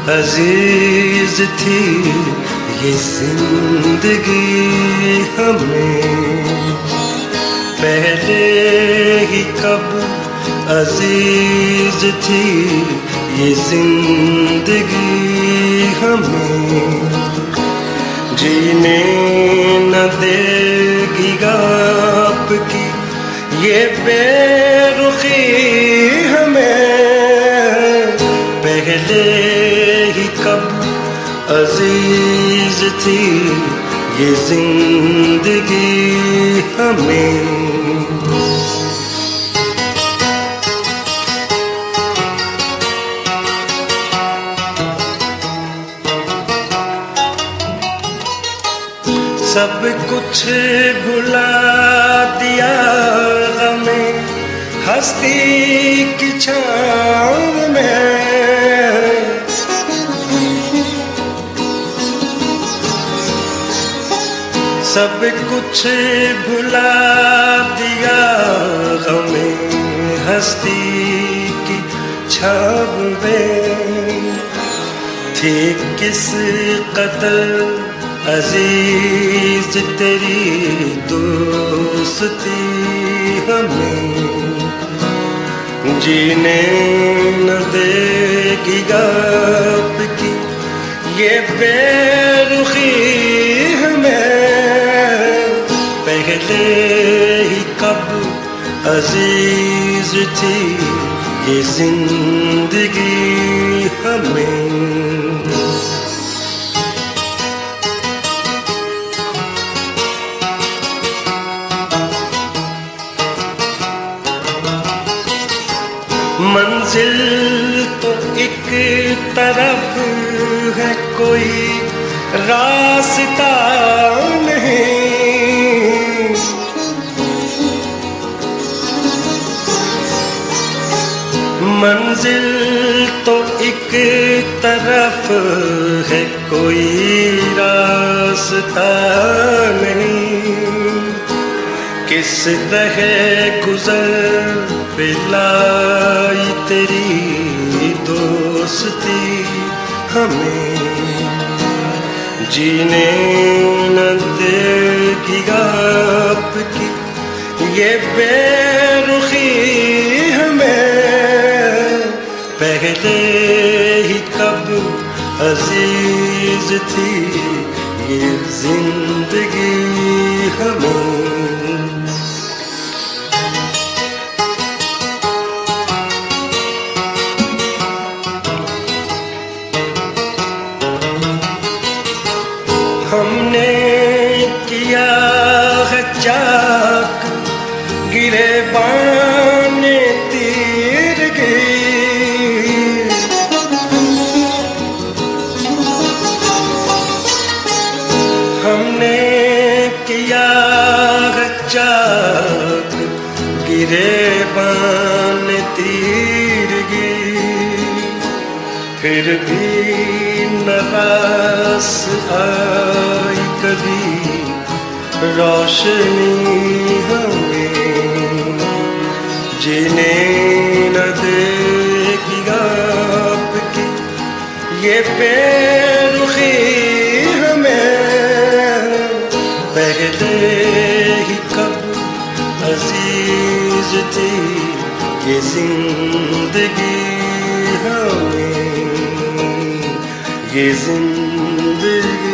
अजीज थी ये जिंदगी हमें, पहले ही कब अजीज थी ये जिंदगी हमें। जीने न देगी आपकी ये बेरुखी हमें, पहले ही कब अजीज थी ये जिंदगी हमें। सब कुछ भुला दिया हमें हस्ती की छाँव में, सब कुछ भुला दिया हमें हस्ती की छाँव में। थी किस कदर अजीज तेरी दोस्ती हमें, जीने न देगी आपकी ये बेरुखी हमें, पहले ही कब अजीज थी ये जिंदगी हमें। मंजिल तो एक तरफ है कोई रास्ता नहीं, मंजिल तो एक तरफ है कोई रास्ता नहीं। किस तरह गुजर पिलाई तेरी दोस्ती हमें, जीने न देगी आपकी ये बेरुखी हमें, पहले ही कब अजीज थी ये जिंदगी हमें। हमने किया है चाक गिरेबान तीर गई, हमने किया है चाक गिरेबान तीर गई, फिर भी नवास आई कभी रोशनी हमें, जीने न देगी आपकी ये बेरुखी हमें, पहले ही कब अजीज थी ये जिंदगी हमें, ये जिंदगी